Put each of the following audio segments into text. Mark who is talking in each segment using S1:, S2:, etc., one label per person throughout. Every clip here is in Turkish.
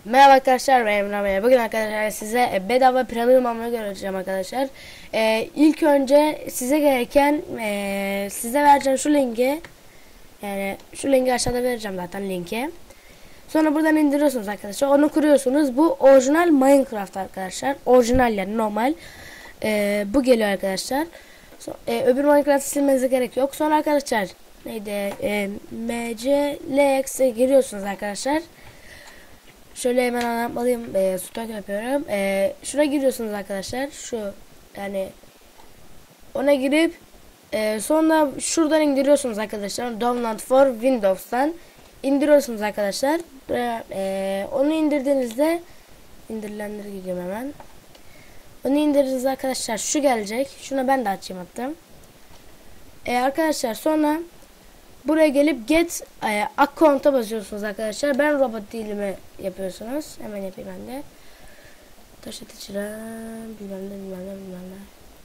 S1: Merhaba arkadaşlar, ben Emre. Bugün arkadaşlar size bedava premium almayı göstereceğim arkadaşlar. İlk önce size gereken size vereceğim şu linki, yani şu linki aşağıda vereceğim zaten linki. Sonra buradan indiriyorsunuz arkadaşlar, onu kuruyorsunuz. Bu orijinal Minecraft arkadaşlar, orijinal yani normal. Bu geliyor arkadaşlar. Öbür Minecraft'ı silmenize gerek yok. Sonra arkadaşlar neydi, MCLX'e giriyorsunuz arkadaşlar. Şöyle hemen anlatmalıyım. Stok yapıyorum. Şuna giriyorsunuz arkadaşlar. Şu yani ona girip sonra şuradan indiriyorsunuz arkadaşlar. Download for Windows'tan indiriyorsunuz arkadaşlar. Onu indirdiğinizde indirilenleri gidiyorum hemen. Onu indirdiğinizde arkadaşlar şu gelecek. Şuna ben de açayım hatta. Arkadaşlar sonra buraya gelip get account'a basıyorsunuz arkadaşlar. Ben robot değilimi yapıyorsunuz. Hemen yapayım ben de. Taş atıcılar bilmem ne.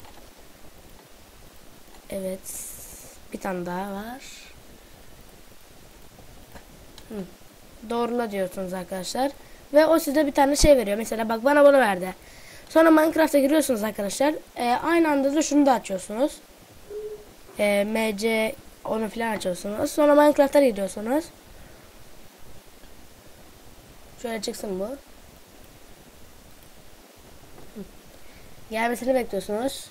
S1: Evet. Bir tane daha var. Doğrula diyorsunuz arkadaşlar. Ve o size bir tane şey veriyor. Mesela bak bana bunu verdi. Sonra Minecraft'a giriyorsunuz arkadaşlar. Aynı anda da şunu da açıyorsunuz. MC onu filan açıyorsunuz. Sonra Minecraft'a gidiyorsunuz. Şöyle çıksın bu. Gelmesini bekliyorsunuz.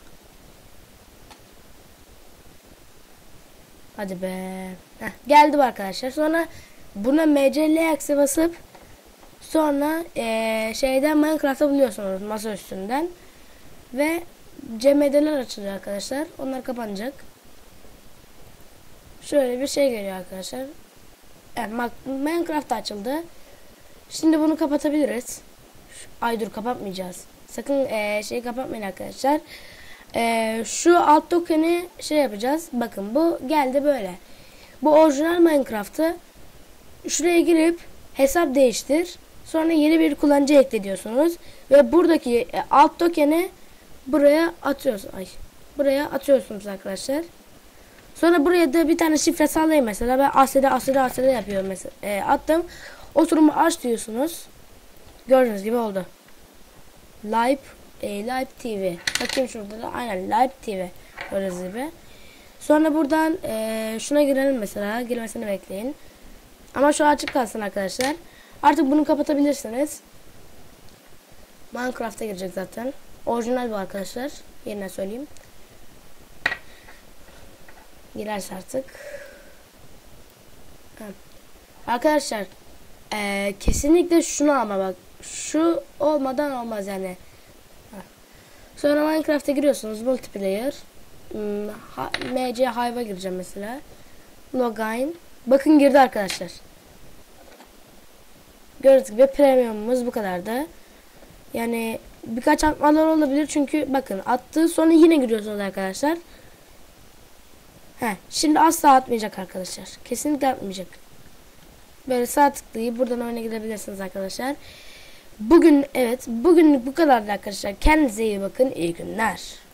S1: Hadi be. Geldi bu arkadaşlar. Sonra buna MCLX'e basıp sonra şeyden Minecraft'a buluyorsunuz masa üstünden. Ve CMD'ler açılıyor arkadaşlar. Onlar kapanacak. Şöyle bir şey geliyor arkadaşlar. Evet, Minecraft açıldı. Şimdi bunu kapatabiliriz. Ay dur, kapatmayacağız. Sakın şeyi kapatmayın arkadaşlar. Şu alt token'i şey yapacağız. Bakın bu geldi böyle. Bu orijinal Minecraft'ı şuraya girip hesap değiştir. Sonra yeni bir kullanıcı ekle diyorsunuz. Ve buradaki alt token'i buraya atıyorsunuz. Buraya atıyorsunuz arkadaşlar. Sonra buraya da bir tane şifre sağlayayım mesela. Ben asede yapıyorum mesela. Attım. Oturumu aç diyorsunuz. Gördüğünüz gibi oldu. Live TV. Bakayım şurada da aynen Live TV. Gördüğünüz gibi. Sonra buradan şuna girelim mesela. Girmesini bekleyin. Ama şu açık kalsın arkadaşlar. Artık bunu kapatabilirsiniz. Minecraft'a girecek zaten. Orijinal bu arkadaşlar. Yerine söyleyeyim. Girerse artık. Arkadaşlar kesinlikle şunu ama bak. Şu olmadan olmaz yani. Sonra Minecraft'a giriyorsunuz. Multiplayer. MC Hive'a gireceğim mesela. Login. Bakın girdi arkadaşlar. Gördüğünüz gibi premiumumuz bu kadardı. Yani birkaç atmalar olabilir çünkü bakın attı sonra yine giriyorsunuz arkadaşlar. Şimdi asla atmayacak arkadaşlar. Kesinlikle atmayacak. Böyle sağ tıklayıp buradan oyuna girebilirsiniz arkadaşlar. Bugün bugünlük bu kadardı arkadaşlar. Kendinize iyi bakın. İyi günler.